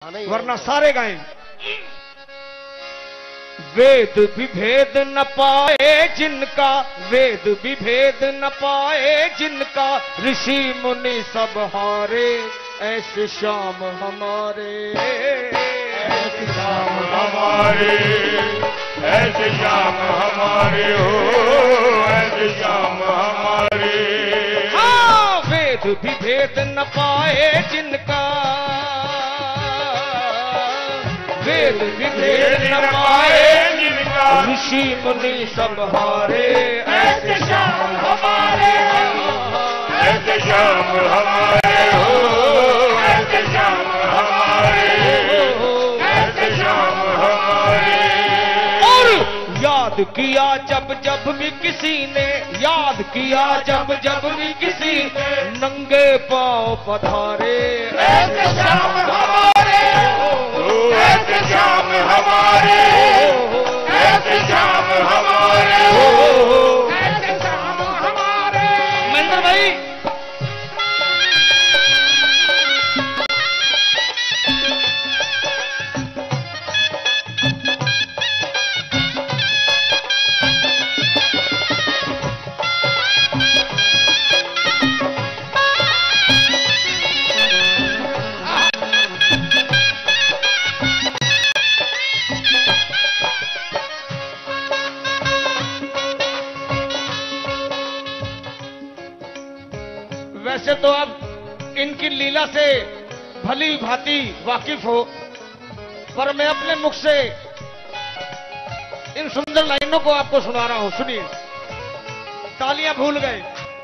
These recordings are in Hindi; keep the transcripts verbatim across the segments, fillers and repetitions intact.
वरना सारे गाएं। वेद विभेद न पाए जिनका, वेद विभेद न पाए जिनका, ऋषि मुनि सब हारे, ऐसे श्याम हमारे, ऐसे श्याम हमारे, ऐसे श्याम हमारे हो, ऐसे श्याम हमारे। हाँ, वेद विभेद न पाए जिनका, वेद विभेद न पाए जिनका, ऋषि मुनि सब हारे, ऐसे श्याम हमारे, ऐसे श्याम हमारे हो, ऐसे श्याम हमारे, ऐसे श्याम हमारे। और याद किया जब जब भी किसी ने, याद किया जब जब भी किसी ने, नंगे पांव पधारे, ऐसे श्याम हमारे, ऐसे श्याम हमारे, ऐसे श्याम हमारे, ऐसे श्याम हमारे। महेंद्र भाई, वैसे तो आप इनकी लीला से भली भांति वाकिफ हो, पर मैं अपने मुख से इन सुंदर लाइनों को आपको सुना रहा हूं, सुनिए। तालियां भूल गए।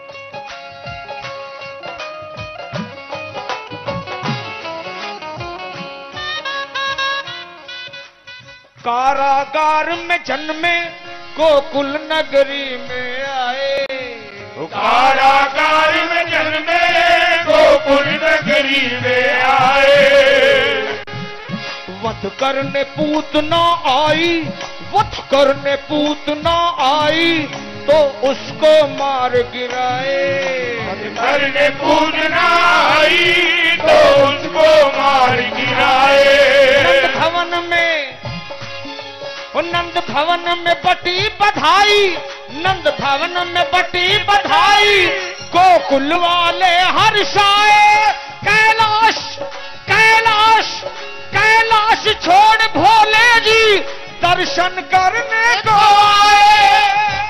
कारागार में जन्मे, गोकुल नगरी में आए, कारागार में जन्मे, गोकुल नगरी में आए। वध करने पूतना आई, वध करने पूतना आई, तो उसको मार गिराए, वध करने पूतना आई, तो उसको मार गिराए। नंद भवन में, वो नंद भवन में बटी बधाई, नंद भवन में बटी बधाई, गोकुल वाले हर्षाए, कैलाश कैलाश कैलाश छोड़ भोले जी दर्शन करने को आए,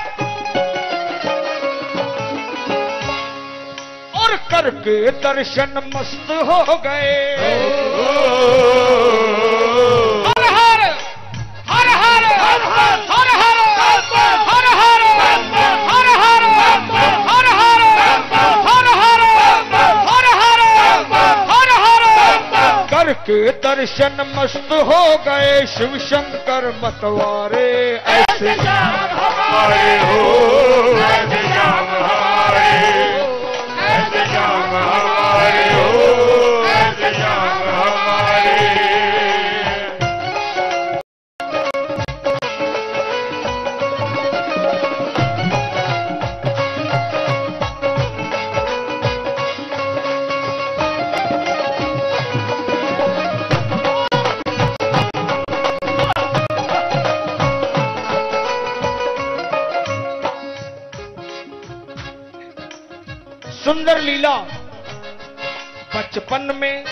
और करके दर्शन मस्त हो गए। हर हर हर हर हर हर हर हर हर हर हर हर हर हर हर करके दर्शन मस्त हो गए, शिव शंकर मतवारे, ऐसे श्याम हमारे हो, ऐसे श्याम हमारे, ऐसे श्याम हमारे हो, ऐसे श्याम हमारे। सुंदर लीला बचपन में,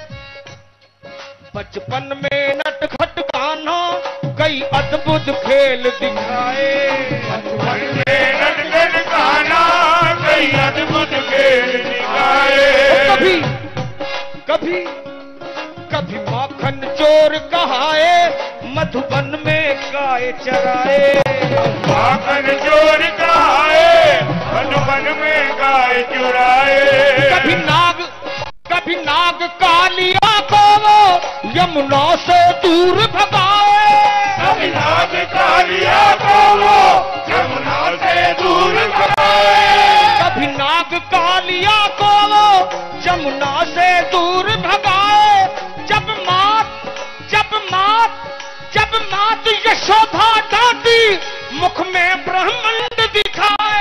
बचपन में नटखट कान्हा कई अद्भुत खेल दिखाए, बचपन में नटखट कान्हा कई अद्भुत खेल दिखाए। कभी कभी कभी माखन चोर कहाए, मधुबन में गाय चराए, माखन चोर कहाए, मधुबन में गाय चुराए। कभी नाग कभी नाग कालिया को वो यमुना से दूर भगाए, कभी नाग कालिया को वो यमुना से दूर भगाए। कभी नाग कालिया को वो यमुना से दूर भगाए। जब मात जब मात जब मात यशोधा डांटी, मुख में ब्रह्मांड दिखाए,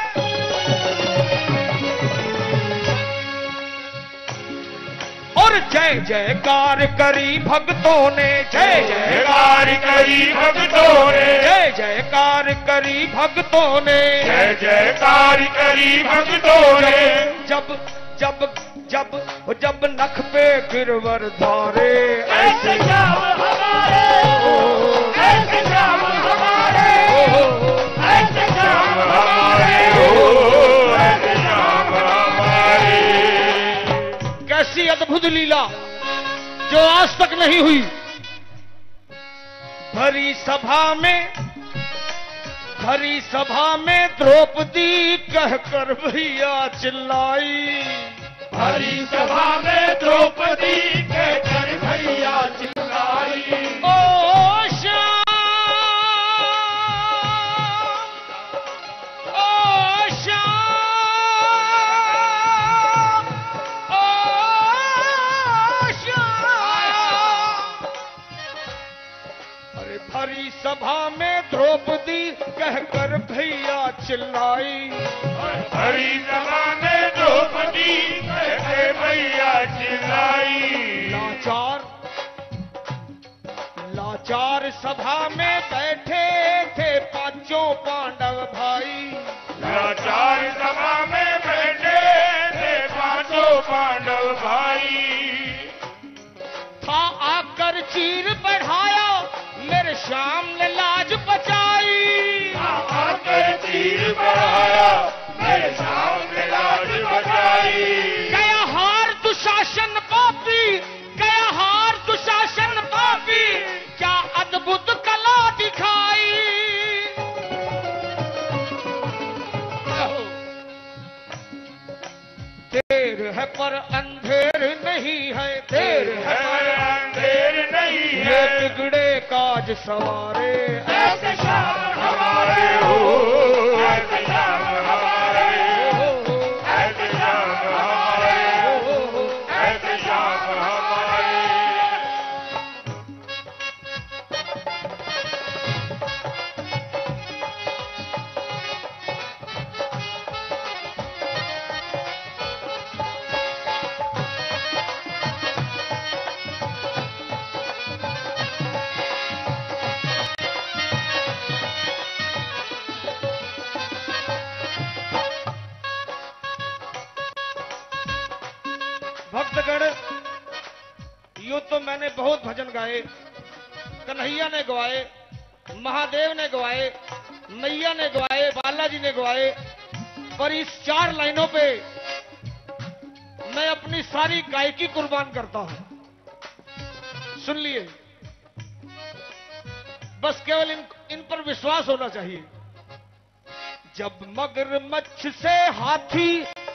और जय जयकार करी भक्तों ने, जय जयकार करी भक्तों ने, जय जयकार करी भक्तों ने, जय जयकार करी भक्तों ने। जब जब जब जब नख पे गिरवर धारे, ऐसे श्याम हमारे, ऐसे श्याम हमारे, ऐसे श्याम हमारे, ऐसे श्याम हमारे। कैसी अद्भुत लीला जो आज तक नहीं हुई। भरी सभा में, भरी सभा में द्रौपदी कहकर भैया चिल्लाई, भरी सभा में द्रौपदी कहकर भैया चिल्लाई। ओ श्याम, ओ श्याम, ओ श्याम। अरे भरी सभा में द्रौपदी कहकर भैया चिल्लाई, भरी सभा में द्रौपदी कहकर भैया चिल्लाई। लाचार लाचार सभा में बैठे थे पांचों पांडव भाई, लाचार सभा में बैठे थे पांचों पांडव भाई। था आकर चीर बढ़ाया मेरे श्याम ने लाज बचाई, आकर चीर बढ़ाया मेरे श्याम ने लाज बचाई। गया हार दुशासन पापी, गया हार दुशासन पापी, क्या अद्भुत कला दिखाई। देर है पर अंधेर नहीं है, देर है पर अंधेर नहीं ये है, बिगड़े काज सवारे, ऐसे श्याम हमारे हो, ऐसे श्याम हमारे, ऐसे श्याम हमारे, ऐसे श्याम हमारे। भक्तगण, यूं तो मैंने बहुत भजन गाए, कन्हैया ने गवाए, महादेव ने गवाए, मैया ने गवाए, बालाजी ने गवाए, पर इस चार लाइनों पे मैं अपनी सारी गायकी कुर्बान करता हूं। सुन लिए, बस केवल इन इन पर विश्वास होना चाहिए। जब मगरमच्छ से हाथी,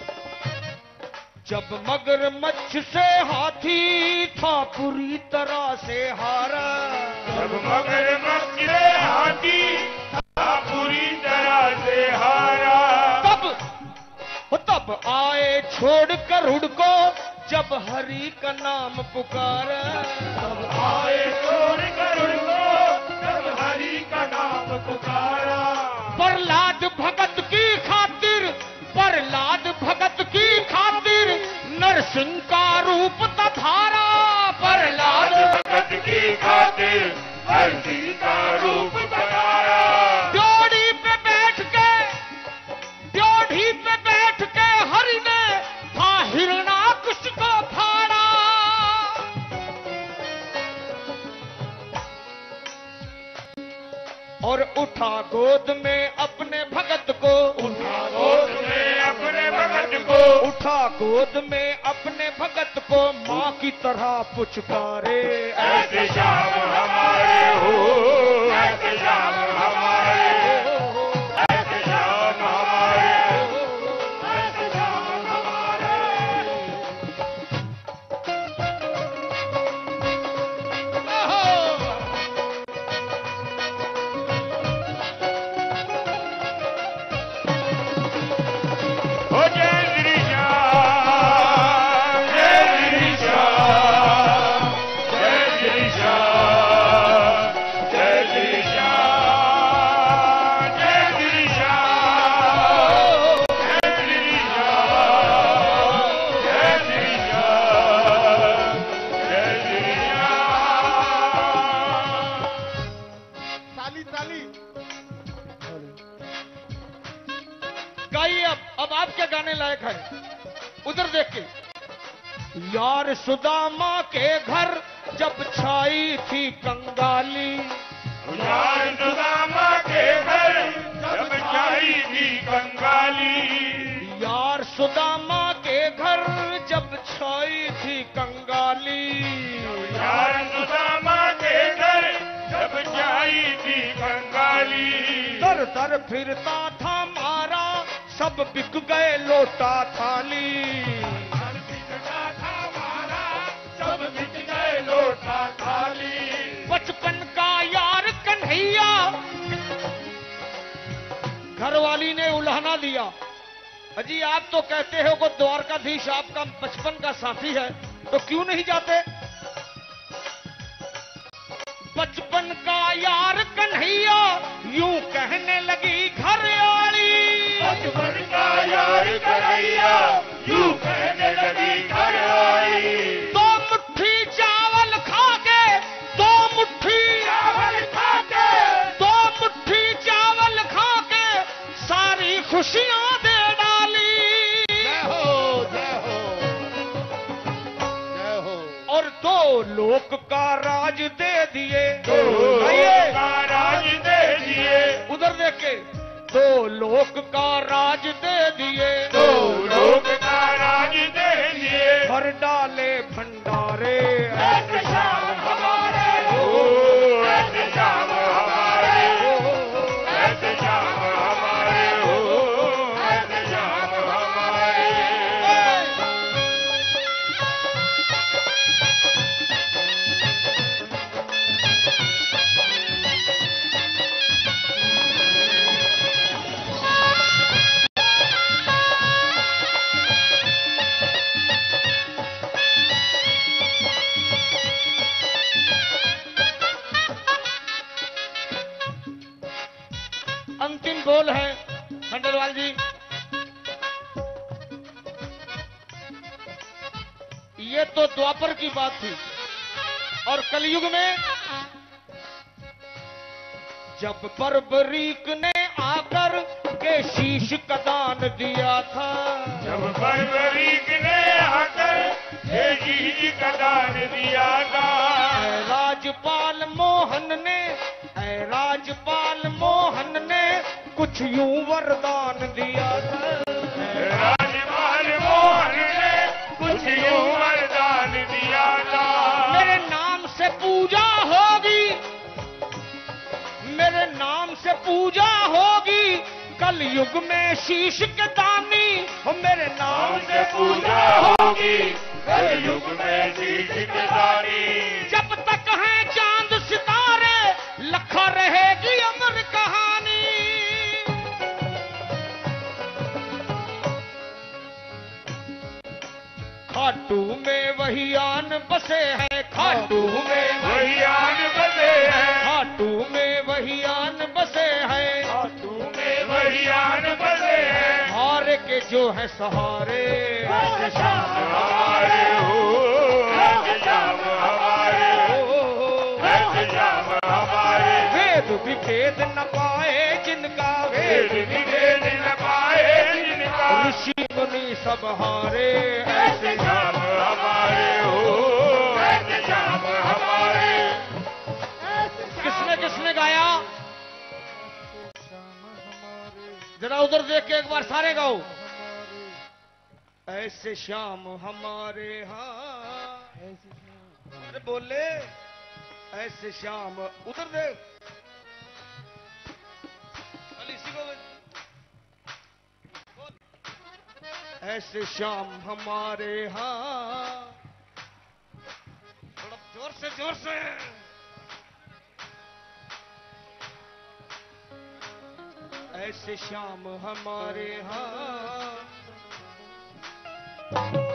जब मगरमच्छ से हाथी था पूरी तरह से हारा, जब मगरमच्छ से हाथी था पूरी तरह से हारा। तब तब आए छोड़ गरुड़ को जब हरि का नाम पुकारा, तब आए छोड़ गरुड़ को जब हरि का नाम पुकारा। प्रहलाद भगत की खातिर, प्रहलाद भगत की खातिर नरसिंह का रूप धारा, प्रहलाद भगत की खातिर नरसिंह का रूप धारा। ड्योढ़ी पे बैठ के, ड्योढ़ी पे बैठ के हरि ने था हिरणाकुश को फाड़ा। और उठा गोद में अपने भगत को, उठा गोद में अपने भगत को, उठा गोद में अपने भगत को माँ की तरह पुचकारे, ऐसे श्याम हमारे हो, ऐसे श्याम हमारे, ऐसे श्याम हमारे, ऐसे श्याम हमारे। हो जय श्री श्याम, जय श्री श्याम, जय श्री श्याम, यार सुदामा के घर जब छाई थी कंगाली, यार सुदामा के घर जब छाई थी कंगाली, यार सुदामा के घर जब छाई थी कंगाली, यार सुदामा के घर जब छाई थी कंगाली, दर दर फिरता था मारा सब बिक गए लोटा थाली, दर बिकता था मारा सब बिक गए लोटा थाली, बचपन का यार कन्हैया। घरवाली ने उल्हाना दिया, अजी आप तो कहते हो कि द्वारकाधीश आपका बचपन का साथी है, तो क्यों नहीं जाते? बचपन का यार कन्हैया यूं कहने लगी घरवाली, बचपन का यार कन्हैया यूं कहने लगी घरवाली, दो मुट्ठी चावल खा के, दो मुट्ठी चावल खा के, दो मुट्ठी चावल खा के सारी खुशियां दे डाली। जय हो जय हो जय हो, और दो लोक का राज दे दिए, दो लोक का राज दे दिए, उधर देख के, दो लोक का राज दे दिए, दो लोक का राज दे दिए, भर डाले भंडारे ऐसे श्याम हमारे हो, ऐसे श्याम हमारे हो, ऐसे श्याम हमारे हो, ऐसे श्याम हमारे। अंतिम बोल है खंडेलवाल जी। ये तो द्वापर की बात थी, और कलयुग में जब बर्बरीक ने आकर के शीश का दान दिया था, जब बर्बरीक ने आकर ये जी का दान दिया था, ऐ राजपाल मोहन ने, ऐ राजपाल मोहन ने कुछ यूं वरदान दिया था, राजपाल मोहन ने कुछ यूं वरदान दिया था, मेरे नाम से पूजा होगी, मेरे नाम से पूजा होगी कल युग में शीश के दानी, हो मेरे नाम नाम से पूजा होगी कल युग में शीश के दानी, जब तक है चांद सितारे लखा रहेगी अमर कहानी। खाटू में वही आन बसे हैं, खाटू में वही आन बसे हैं, खाटू में वही आन बसे हैं, खाटू में वही आन बसे हैं, हारे के जो है सहारे, ऐसे श्याम हमारे हो, ऐसे श्याम हमारे हो, ऐसे श्याम हमारे, वेद भी भेद न पाए जिनका, वेद विभेद न पाए जिनका, ऋषि मुनि सब हारे, ऐसे श्याम हमारे हो, ऐसे श्याम हमारे। किसने किसने गाया? जरा उधर देख के एक बार सारे गाओ। ऐसे श्याम हमारे, हाँ अरे बोले ऐसे श्याम, उधर देख अली इसी को बोल। ऐसे श्याम हमारे, हाँ थोड़ा जोर से जोर से। ऐसे श्याम हमारे, हाँ